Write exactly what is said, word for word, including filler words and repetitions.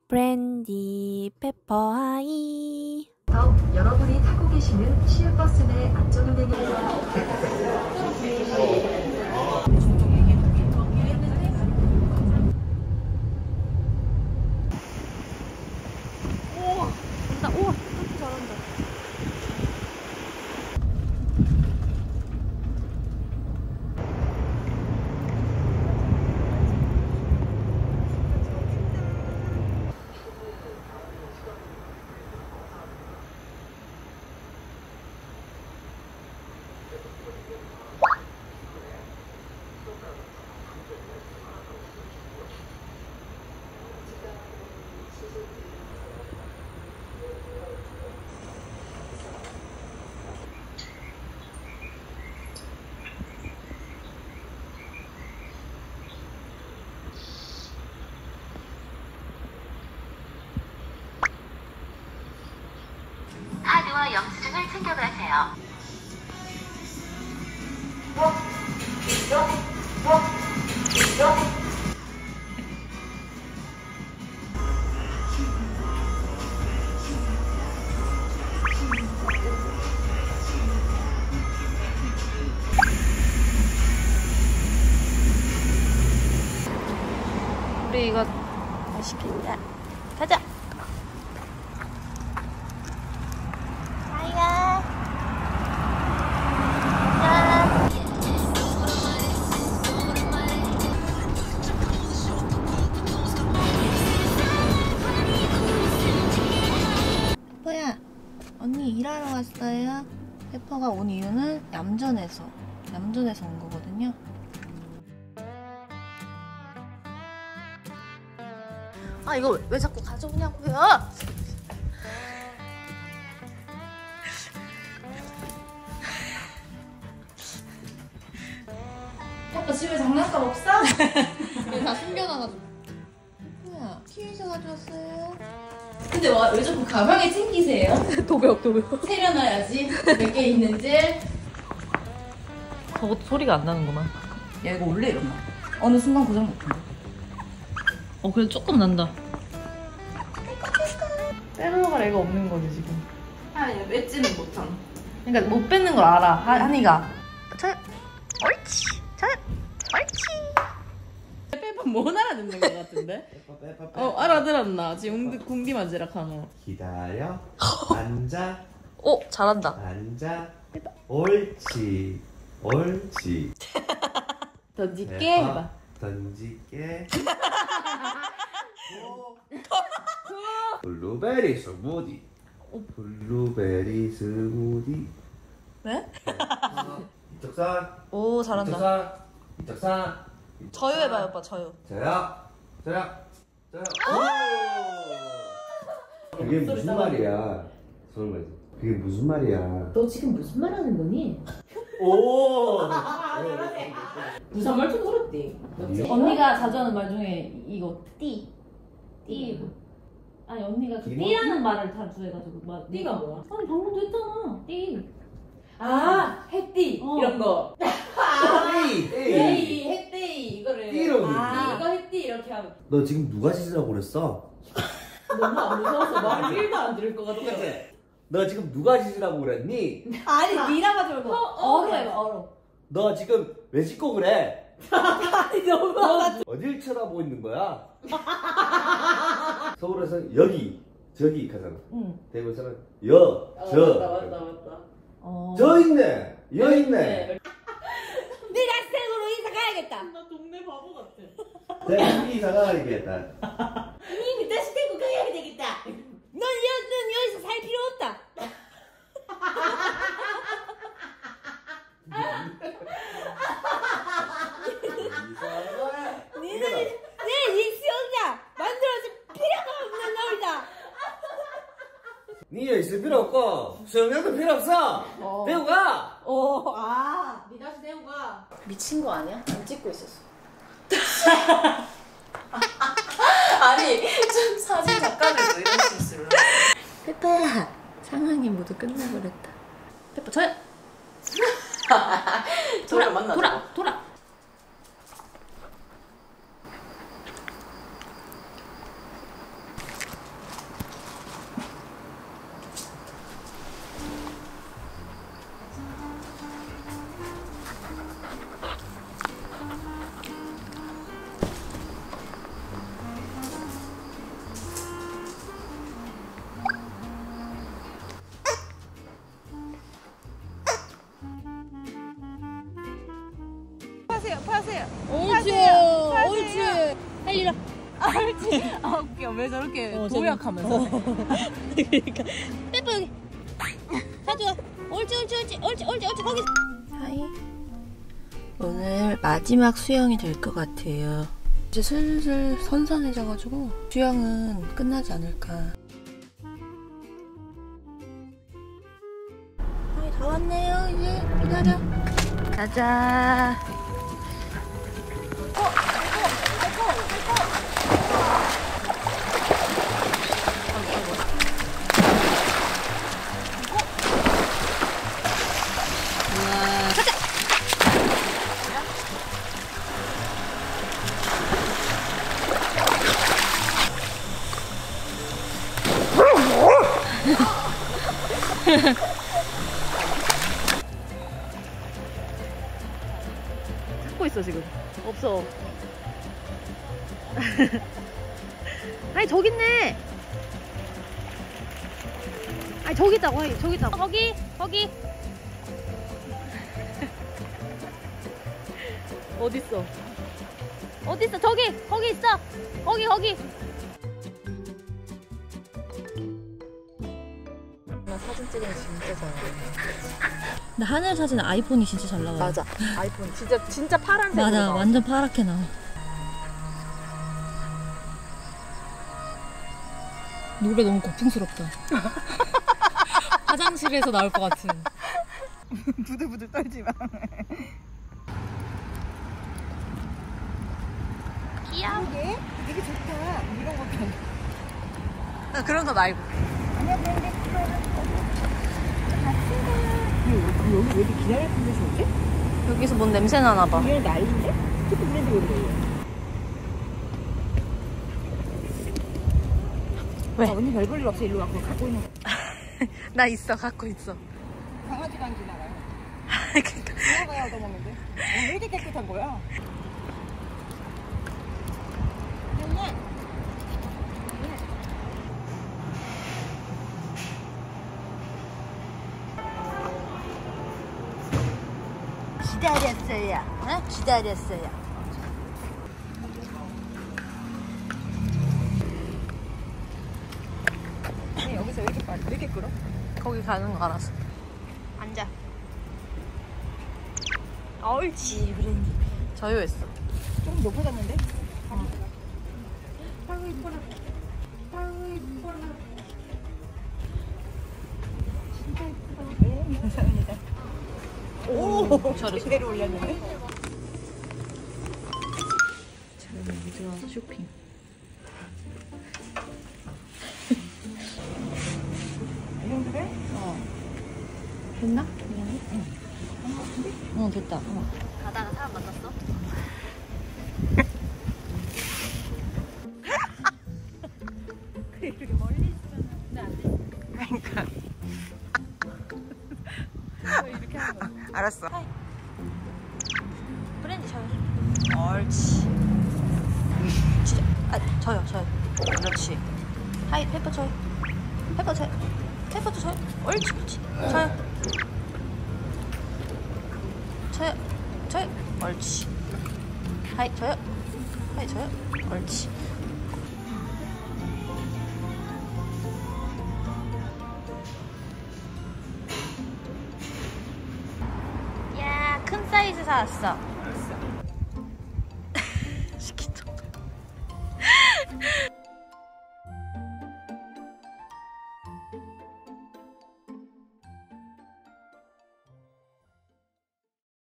브랜디 페퍼아이. 다음 여러분이 타고 계시는 시외버스 내 안전 운행에 우와, 나 우와, 이렇게 잘한다. 카드와 영수증을 챙겨가세요. 우리 이거 맛있겠다. 가자. 아이야. 페퍼야, 언니 일하러 왔어요. 페퍼가 온 이유는 얌전해서 얌전해서 온 거거든요. 아, 이거 왜 자꾸 가져오냐고요? 오빠 집에 장난감 없어? 이거 다 숨겨놔가지고. 뭐야? 티에서 가져왔어요? 근데 와, 왜 자꾸 가방에 챙기세요? 도벽, 도벽. 세려놔야지 몇 개 있는지. 저것도 소리가 안 나는구나. 야, 이거 원래 이러나? 어느 순간 고장 났던데. 어, 그래도 조금 난다. 빼놓을 애가 없는 거지, 지금. 아니, 뺏지는 못함. 그러니까 못 뺏는 걸 알아, 하, 한이가. 저, 옳지. 저, 옳지. 빼빼 못 알아듣는 것 같은데? 어, 알아들었나? 지금 궁디 만지락 하노. 기다려. 앉아. 오, 잘한다. 앉아. 옳지. 옳지. 던질게 해봐. 던질게. 블루베리 스무디. 블루베리 스무디. 네? 이쪽선. 오, 잘한다. 이쪽선. 이쪽선. 저요 해봐요, 오빠, 저요. 저요. 저요. 저요. 오! 그게 무슨 말이야? 소름 말지. 그게 무슨 말이야? 너 지금 무슨 말 하는 거니? 오! 부산 말투 그렇대. 언니가 자주 하는 말 중에 이거 띠. 띠. 아니 언니가 그 띠라는 말을 자주 해가지고 막 띠가 뭐야? 아니 방금도 했잖아. 띠. 아, 햇띠 어. 이런 거. 띠! 띠! 띠, 햇띠 이거를. 띠로 아, 띠. 이거 햇띠 이렇게 하면 너 지금 누가 짖으라고 그랬어? 너무 안 무서워서 말 일도 안 들을 것 같아. 너 지금 누가 짖으라고 그랬니? 아니 니라 가지고 어, 어, 어로 해봐 어로. 너 지금 왜 짖고 그래? 아니 너무 너 어딜 쳐다보고 있는 거야? 서울에서 여기, 저기 가잖아. 응. 대구에서는 여, 어, 저. 맞다, 맞다, 맞다. 어. 저 있네, 여 있네. 네가 생으로 이사 가야겠다. 나 동네 바보 같아. 내가 이사 가야겠다. 이미 다시 대구 가야 되겠다. 넌, 여, 넌 여기서 살 필요 없다. 니는 내 익수영자 만들어줄 필요가 없는 놈이다. 니 있을 필요 없고 수영장도 필요 없어. 어. 대구 가. 오, 아. 니 다시 대구 가. 미친 거 아니야? 안 찍고 있었어. 아니, 좀 사진 작가들도 이럴 수 있을라. 페퍼야, 상황이 모두 끝나버렸다. 페퍼 저요. 돌아, 만나. 돌아, 돌아. 옳지. 옳지. 빨리 일어. 아 웃겨. 왜 저렇게 어, 도약하면서. 그러니까. 빼빠 여기. 사주야. 옳지 옳지 옳지 옳지 옳지 옳지 거기. 하이. 오늘 마지막 수영이 될 것 같아요. 이제 슬슬 선선해져가지고 수영은 끝나지 않을까. 하이 다 왔네요. 이제 기다려. 가자. 찾고 있어 지금. 없어. 아니 저기 있네. 아니 저기 있다고. 아니, 저기 있다고. 거기 거기. 어딨어? 어딨어? 저기 거기 있어. 거기 거기. 나 사진 찍으면 진짜 잘 나와. 근데 하늘 사진 아이폰이 진짜 잘 나와요. 맞아. 아이폰 진짜 진짜 파란색으로 맞아. 나와. 완전 파랗게 나와. 노래 너무 고풍스럽다. 화장실에서 나올 것 같은. 부들부들 떨지 마. 귀여워. 이게 되게 좋다. 이런 거 편. 아, 그런 거 말고. 아니야 그런데 그거는 여기 여기 왜 이렇게 기다릴 곳이 오지? 여기서 뭔 냄새 나나 봐. 이게 난리인데? 특히 브랜드 왜 그래? 왜? 아, 언니 별 볼 일 없어. 일로 와. 그거 갖고 있는 거. 나 있어. 갖고 있어. 강아지가 안 지나가요. 그러니까. 지나가야 얻어먹는데. 어, 왜 이렇게 깨끗한 거야? 기다렸어요. 어? 기다렸어요. 아니, 여기서 왜 이렇게 빨리, 왜 이렇게 끌어? 거기 가는 거 알았어. 앉아. 옳지. 브랜디. 저요했어. 좀 높아졌는데? 아이고 이뻐라. 아이고 이뻐라. 진짜 이쁘다. 네, 감사합니다. 오, 잘했어. 제대로 올렸는데? 저는 이제 와서 쇼핑. 이 정도 돼? 어. 됐나? 응. 응, 됐다. 어. 가다가 사람 만났어? 이렇게 멀리 있으면 안 돼. 그러니까. 이렇게 하는 거야. 알았어. 하이. 브랜디 저요. 옳지. 진짜. 아, 저요, 저요. 그렇지. 하이, 페퍼 저요. 페퍼 저요. 페퍼도 저요. 옳지, 옳지. 저요. 저요. 저요. 옳지. 하이, 저요. 하이, 저요. 옳지. 야, 큰 사이즈 사왔어.